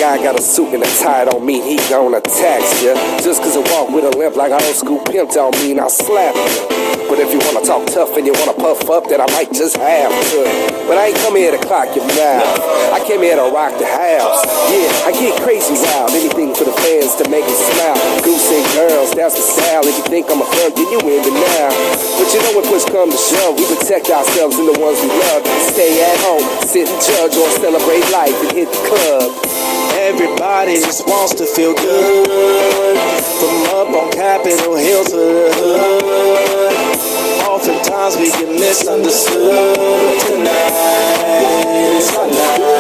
guy got a suit and a tie don't mean he gonna tax ya. Just cause I walk with a limp like an old school pimp don't mean I'll slap ya. But if you wanna talk tough and you wanna puff up, then I might just have to. But I ain't come here to clock your mouth, I came here to rock the house. Yeah, I get crazy wild, anything for the fans to make them smile. Goose and girls, that's the style. If you think I'm a thug, then you in the now. But you know when push come to shove, we protect ourselves and the ones we love. Stay at home, sit and judge, or celebrate life and hit the club. Everybody just wants to feel good, from up on Capitol Hill to the hood. Oftentimes we get misunderstood, but tonight is our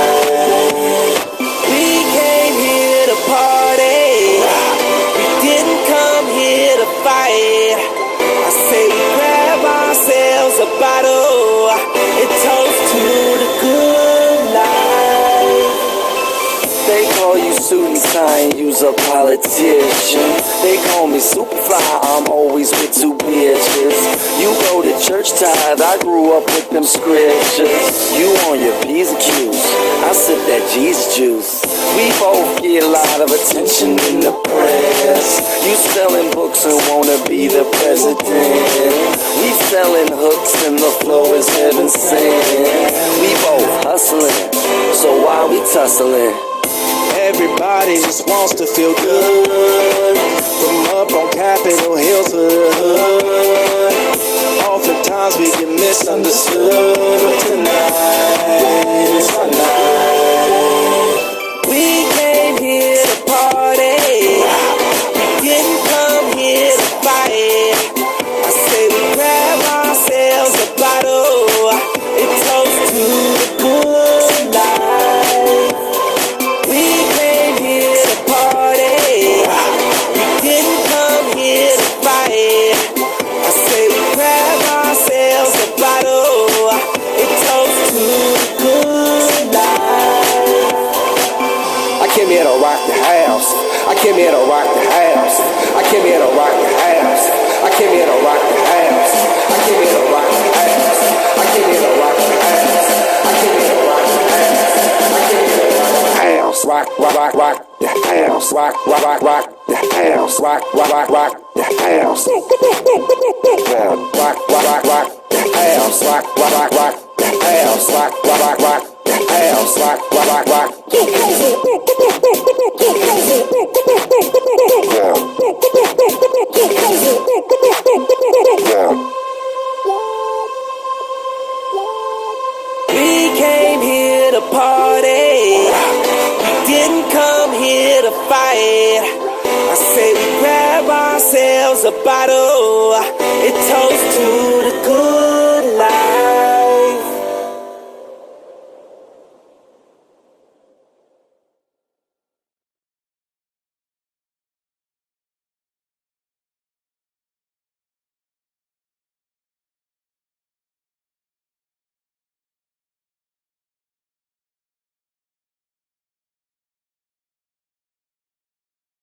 night. We came here to party, we didn't come here to fight. I say we grab ourselves a bottle and toast to the good life. They call you suit and tie and you's a politician. They call me Superfly, I'm always with two bitches. You go to church tithe, I grew up with them scriptures. You on your P's and Q's, I sip that Jesus juice. We both get a lot of attention in the press. You selling books and wanna be the president. We selling hooks and the flow is heaven sent. We both hustling, so why we tussling? Everybody just wants to feel good, from up on Capitol Hill to the hood. Oftentimes we get misunderstood, but tonight is our night. We came here to party, we didn't come here to fight. I say we grab ourselves a bottle and toast to the good life. We came here to party, we didn't come here to fight. I say we grab ourselves a bottle and toast to the good life. I came here to rock the house, I came here to rock the house, I came here to rock the house, I came here to rock the house, I came here to rock the house, I came here to rock the house, I came here to rock the house, I came here to rock the house, rock, rock, rock, rock the house, rock, rock, rock, rock the house, rock, rock, rock, rock the house, rock, rock, rock, rock the house, rock, rock, rock, rock the house, rock, rock, rock, rock the house, rock, rock, rock, rock. Get crazy, get crazy, get crazy, We came here to party, we didn't come here to fight. I say we grab ourselves a bottle and toast to the good.